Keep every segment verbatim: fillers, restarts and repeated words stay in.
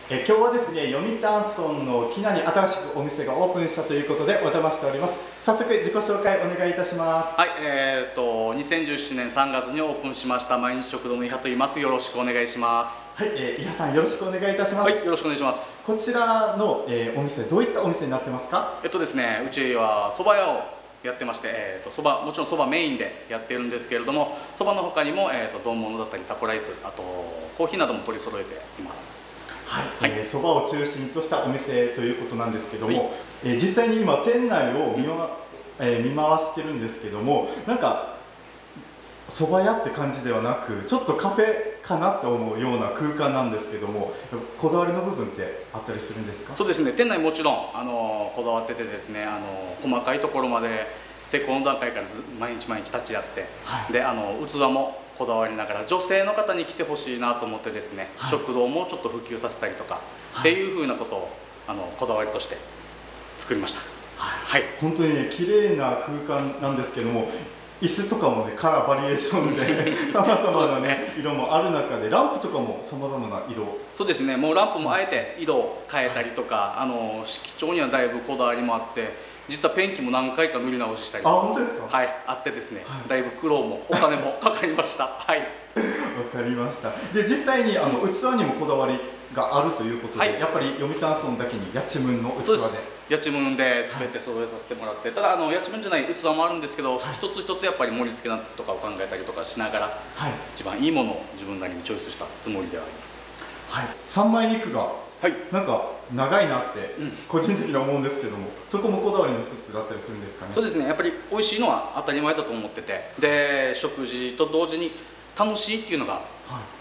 え今日はですね、読谷村の木名に新しくお店がオープンしたということでお邪魔しております。早速自己紹介お願いいたします。 はい、えー、とにせんじゅうななねんさんがつにオープンしました毎日食堂の伊波と言います。よろしくお願いします。 はい、えー、伊波さんよろしくお願いいたします。 はい、よろしくお願いします。 こちらの、えー、お店どういったお店になってますか？ えっとですね、うちは蕎麦屋をやってまして、えー、と蕎麦もちろん蕎麦メインでやってるんですけれども、蕎麦の他にも、えー、と丼物だったりタコライス、あとコーヒーなども取り揃えています。 はい、えー、蕎麦を中心としたお店ということなんですけども、 はい、 えー、実際に今店内を見,、まえー、見回してるんですけども、なんか蕎麦屋って感じではなく、ちょっとカフェかなって思うような空間なんですけども、こだわりの部分ってあったりするんですか？ そうですね、店内もちろんあのこだわっててですね、あの細かいところまで施工の段階からず毎日毎日立ち会って、はい、であの器もこだわりながら女性の方に来てほしいなと思ってですね、はい、食堂もちょっと普及させたりとか、はい、っていうふうなことをあのこだわりとして作りました。 はい、本当にね綺麗な空間なんですけども、椅子とかもねカラーバリエーションでさまざまなね色もある中で、ランプとかもさまざまな色。 そうですね、もうランプもあえて色を変えたりとか、あの色調にはだいぶこだわりもあって、実はペンキも何回か塗り直ししたりとか、 あ、本当ですか？ はい、あってですね、はい、だいぶ苦労もお金もかかりました。はい。わかりました。で実際にあの器にもこだわりがあるということで、はい、やっぱり読谷村だけにやちむんの器で。 やちむんで全て揃えさせてもらって、はい、ただあのやちむんじゃない器もあるんですけど、はい、一つ一つやっぱり盛り付けとかを考えたりとかしながら、はい、一番いいものを自分なりにチョイスしたつもりではあります。 はい、三枚肉が、はい、なんか長いなって個人的には思うんですけども、うん、そこもこだわりの一つだったりするんですかね？ そうですね、やっぱり美味しいのは当たり前だと思ってて、で食事と同時に楽しいっていうのが、はい、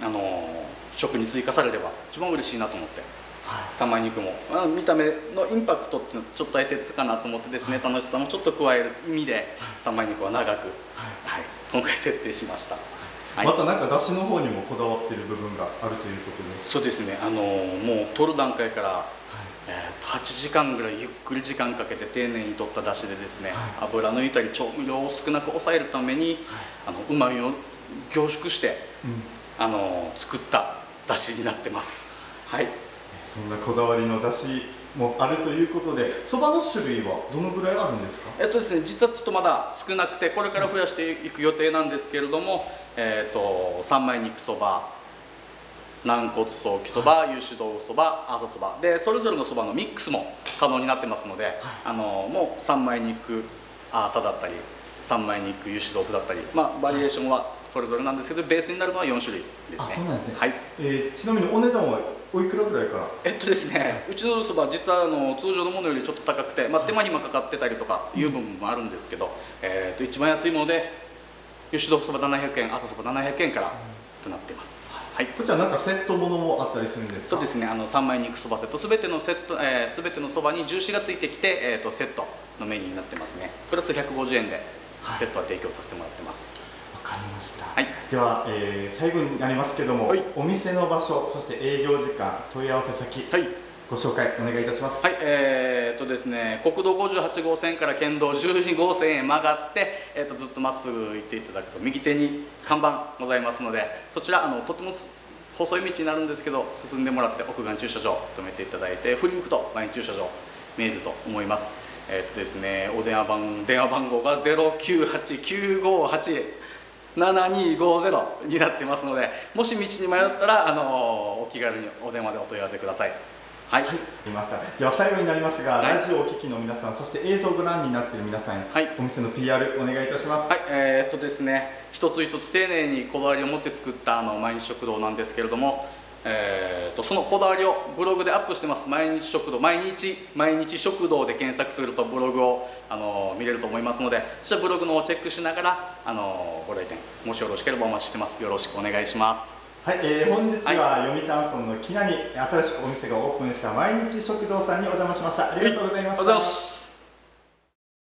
あの食に追加されれば一番嬉しいなと思って。はい、三枚肉も、まあ、見た目のインパクトっていうのはちょっと大切かなと思ってですね、はい、楽しさもちょっと加える意味で、はい、三枚肉は長く、はいはい、今回設定しました。 はい、またなんか出汁の方にもこだわっている部分があるということで。 そうですね、あのもう取る段階から、はい、えー、はちじかんぐらいゆっくり時間かけて丁寧に取った出汁でですね、はい、油抜いたり調味料を少なく抑えるために、はい、あのうまみを凝縮して、うん、あの作った出汁になってます。はい、 そんなこだわりの出汁もあるということで、そばの種類はどのぐらいあるんですか？ えっとですね、実はちょっとまだ少なくて、これから増やしていく予定なんですけれども、えっと三枚肉そば、軟骨ソーキそば、油脂豆腐そば、朝そばで、それぞれのそばのミックスも可能になってますので、はい、あのもう三枚肉朝だったり、三枚肉油脂豆腐だったり、まあバリエーションはそれぞれなんですけど、ベースになるのはよんしゅるいですね。 あ、そうなんですね。 はい。 えー、ちなみにお値段はおいくらぐらいから？ えっとですね、うちのそば実はあの通常のものよりちょっと高くて、まあ、手間暇かかってたりとかいう部分もあるんですけど、うん、えー、と一番安いもので油脂豆腐そばななひゃくえん、朝そばななひゃくえんからとなっています。はい、 こちらなんかセットものもあったりするんですか？ そうですね、あの三枚肉そばセット、すべてのセット、えー、全てのそばに重視がついてきて、えー、とセットのメニューになってますね。プラスひゃくごじゅうえんでセットは提供させてもらってます。 わかりました。 はい、 では、えー、最後になりますけども、はい、お店の場所、そして営業時間、問い合わせ先、はい、ご紹介お願いいたします。 はい、えー、っとですね、国道ごじゅうはちごうせんから県道じゅうにごうせんへ曲がって、えー、っとずっとまっすぐ行っていただくと右手に看板ございますので、そちらあのとても細い道になるんですけど、進んでもらって屋外駐車場止めていただいて、振り向くと前駐車場見えると思います。えー、っとですね、お電話番電話番号がゼロきゅうはちきゅうごはちななにごゼロになってますので、もし道に迷ったらあのお気軽にお電話でお問い合わせください。はい、はい、 いました。では最後になりますが、はい、ラジオをお聞きの皆さん、そして映像をご覧になっている皆さん、はい、お店の ピーアール お願いいたします。 はい、えー、っとですね、一つ一つ丁寧にこだわりを持って作ったあの毎日食堂なんですけれども、えー、っとそのこだわりをブログでアップしてます。毎日食堂、毎日毎日食堂で検索するとブログをあの見れると思いますので、そしてブログのをチェックしながらあのご来店もしよろしければお待ちしてます。よろしくお願いします。 はい、えー、本日は読谷村の木名に新しくお店がオープンした毎日食堂さんにお邪魔しました。ありがとうございました。 ありがとうございます。